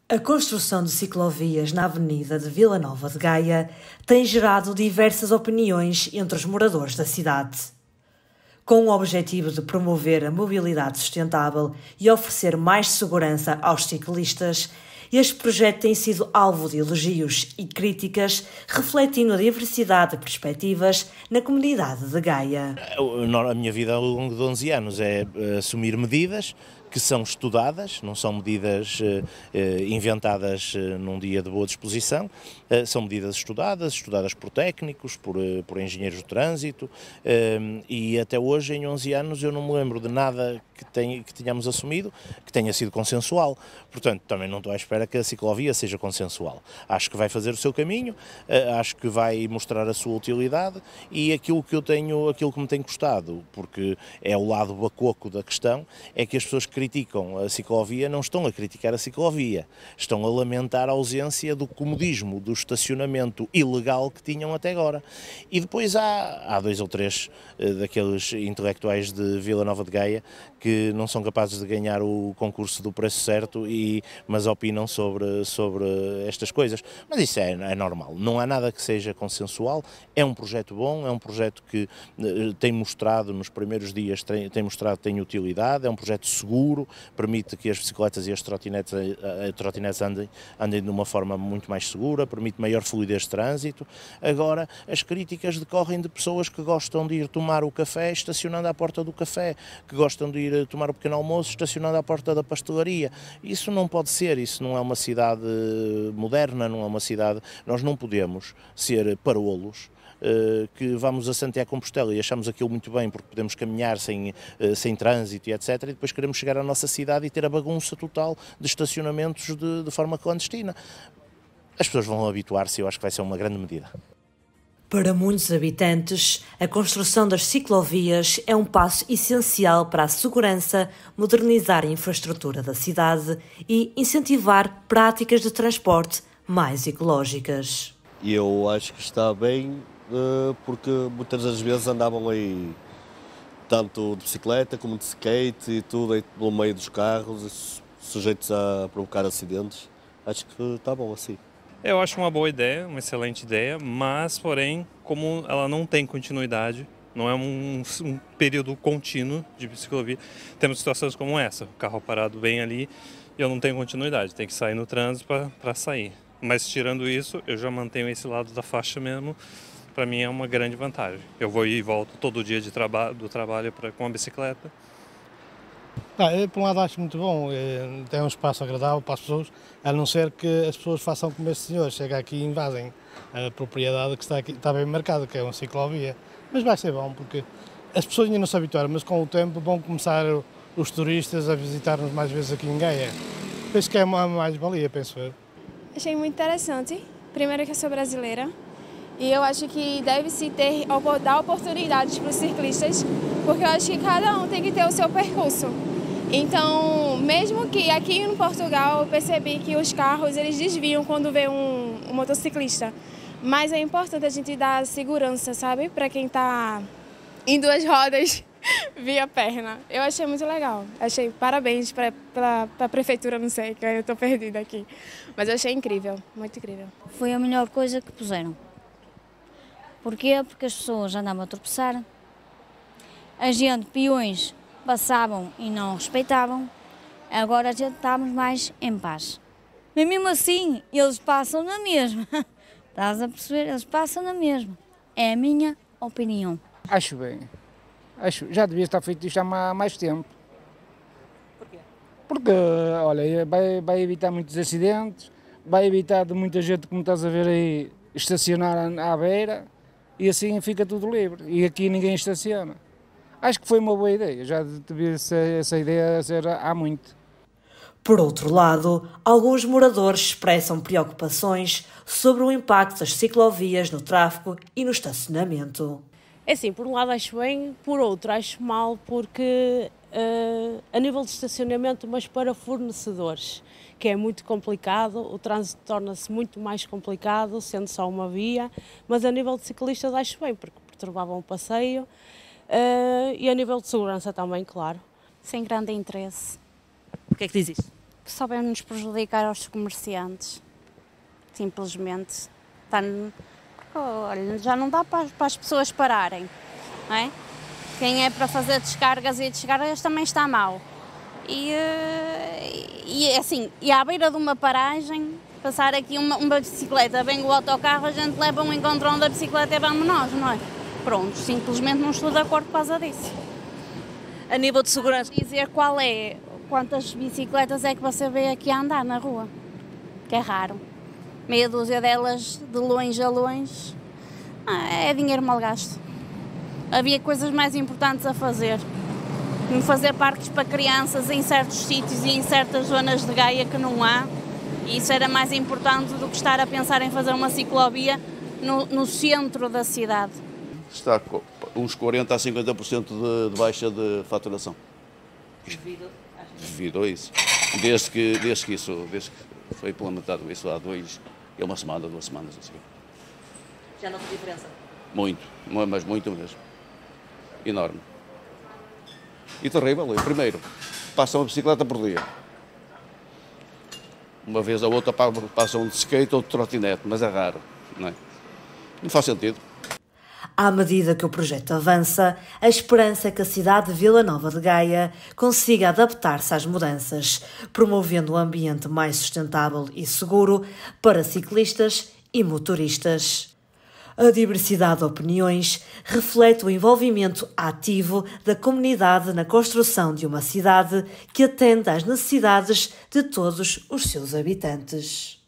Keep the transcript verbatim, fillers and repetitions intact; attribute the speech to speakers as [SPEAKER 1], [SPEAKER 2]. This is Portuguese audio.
[SPEAKER 1] A construção de ciclovias na Avenida de Vila Nova de Gaia tem gerado diversas opiniões entre os moradores da cidade. Com o objetivo de promover a mobilidade sustentável e oferecer mais segurança aos ciclistas, este projeto tem sido alvo de elogios e críticas, refletindo a diversidade de perspectivas na comunidade de Gaia.
[SPEAKER 2] A minha vida ao longo de onze anos é assumir medidas que são estudadas, não são medidas eh, inventadas eh, num dia de boa disposição, eh, são medidas estudadas, estudadas por técnicos, por, eh, por engenheiros de trânsito, eh, e até hoje, em onze anos, eu não me lembro de nada que, tenha, que tenhamos assumido que tenha sido consensual. Portanto, também não estou à espera que a ciclovia seja consensual. Acho que vai fazer o seu caminho, eh, acho que vai mostrar a sua utilidade, e aquilo que eu tenho, aquilo que me tem custado, porque é o lado bacoco da questão, é que as pessoas que criticam a ciclovia não estão a criticar a ciclovia, estão a lamentar a ausência do comodismo, do estacionamento ilegal que tinham até agora. E depois há, há dois ou três uh, daqueles intelectuais de Vila Nova de Gaia que não são capazes de ganhar o concurso do preço certo, e, mas opinam sobre, sobre estas coisas. Mas isso é, é normal, não há nada que seja consensual, é um projeto bom, é um projeto que uh, tem mostrado nos primeiros dias, tem, tem mostrado que tem utilidade, é um projeto seguro, permite que as bicicletas e as trotinetes, uh, trotinetes andem, andem de uma forma muito mais segura, permite maior fluidez de trânsito. Agora, as críticas decorrem de pessoas que gostam de ir tomar o café estacionando à porta do café, que gostam de ir tomar o pequeno almoço estacionando à porta da pastelaria. Isso não pode ser, isso não é uma cidade moderna, não é uma cidade... Nós não podemos ser parolos que vamos a Santiago de Compostela e achamos aquilo muito bem porque podemos caminhar sem, sem trânsito e etcétera, e depois queremos chegar à nossa cidade e ter a bagunça total de estacionamentos de, de forma clandestina. As pessoas vão habituar-se e eu acho que vai ser uma grande medida.
[SPEAKER 1] Para muitos habitantes, a construção das ciclovias é um passo essencial para a segurança, modernizar a infraestrutura da cidade e incentivar práticas de transporte mais ecológicas.
[SPEAKER 3] E eu acho que está bem, porque muitas das vezes andavam aí tanto de bicicleta como de skate e tudo aí pelo meio dos carros, sujeitos a provocar acidentes. Acho que está bom assim.
[SPEAKER 4] Eu acho uma boa ideia, uma excelente ideia, mas, porém, como ela não tem continuidade, não é um, um período contínuo de ciclovia, temos situações como essa, o carro parado bem ali e eu não tenho continuidade, tem que sair no trânsito para sair. Mas, tirando isso, eu já mantenho esse lado da faixa mesmo, para mim é uma grande vantagem. Eu vou e volto todo dia de traba do trabalho pra, com a bicicleta.
[SPEAKER 5] Ah, eu, por um lado, acho muito bom, tem um espaço agradável para as pessoas, a não ser que as pessoas façam como este senhor, chega aqui e invadem a propriedade que está, aqui, está bem marcada, que é uma ciclovia. Mas vai ser bom, porque as pessoas ainda não se habituaram, mas com o tempo vão começar os turistas a visitar-nos mais vezes aqui em Gaia. Penso que é uma mais-valia, penso eu.
[SPEAKER 6] Achei muito interessante, primeiro que eu sou brasileira, e eu acho que deve-se ter, dar oportunidades para os ciclistas, porque eu acho que cada um tem que ter o seu percurso. Então, mesmo que aqui em Portugal eu percebi que os carros eles desviam quando vê um, um motociclista, mas é importante a gente dar segurança, sabe, para quem está em duas rodas via perna. Eu achei muito legal, achei parabéns para a prefeitura, não sei, que eu estou perdida aqui, mas eu achei incrível, muito incrível.
[SPEAKER 7] Foi a melhor coisa que puseram. Porquê? Porque as pessoas andavam a tropeçar, a gente, peões, passavam e não respeitavam, agora a gente estamos mais em paz. Mas mesmo assim, eles passam na mesma. Estás a perceber? Eles passam na mesma. É a minha opinião.
[SPEAKER 8] Acho bem. Acho, já devia estar feito isto há mais tempo.
[SPEAKER 9] Porquê?
[SPEAKER 8] Porque, olha, vai, vai evitar muitos acidentes, vai evitar de muita gente, como estás a ver aí, estacionar à beira, e assim fica tudo livre. E aqui ninguém estaciona. Acho que foi uma boa ideia, já devia ser essa ideia ser há muito.
[SPEAKER 1] Por outro lado, alguns moradores expressam preocupações sobre o impacto das ciclovias no tráfego e no estacionamento.
[SPEAKER 9] É assim, por um lado acho bem, por outro acho mal, porque uh, a nível de estacionamento, mas para fornecedores, que é muito complicado, o trânsito torna-se muito mais complicado, sendo só uma via, mas a nível de ciclistas acho bem, porque perturbavam o passeio. Uh, e a nível de segurança também, claro.
[SPEAKER 7] Sem grande interesse.
[SPEAKER 9] Por que é que diz isto?
[SPEAKER 10] que só vem nos prejudicar aos comerciantes, simplesmente. Está, olha, já não dá para, para as pessoas pararem, não é? Quem é para fazer descargas e descargas também está mal. E, e assim, e à beira de uma paragem, passar aqui uma, uma bicicleta, vem o autocarro, a gente leva um encontrão da bicicleta e vamos nós, não é? Pronto, simplesmente não estou de acordo por causa disso.
[SPEAKER 1] A nível de segurança,
[SPEAKER 10] dizer qual é, quantas bicicletas é que você vê aqui a andar na rua, que é raro. Meia dúzia delas de longe a longe, é dinheiro mal gasto. Havia coisas mais importantes a fazer, como fazer parques para crianças em certos sítios e em certas zonas de Gaia que não há, e isso era mais importante do que estar a pensar em fazer uma ciclovia no, no centro da cidade.
[SPEAKER 11] Está uns quarenta a cinquenta por cento de, de baixa de faturação.
[SPEAKER 1] devido,
[SPEAKER 11] devido a isso. Desde que, desde que isso desde que foi implementado isso há dois, é uma semana, duas semanas assim.
[SPEAKER 1] Já não tem diferença?
[SPEAKER 11] Muito, mas muito mesmo. Enorme. E terrível. Primeiro, passa uma bicicleta por dia. Uma vez a outra passa um de skate ou de trotinete, mas é raro, não é? Não faz sentido.
[SPEAKER 1] À medida que o projeto avança, a esperança é que a cidade de Vila Nova de Gaia consiga adaptar-se às mudanças, promovendo um ambiente mais sustentável e seguro para ciclistas e motoristas. A diversidade de opiniões reflete o envolvimento ativo da comunidade na construção de uma cidade que atenda às necessidades de todos os seus habitantes.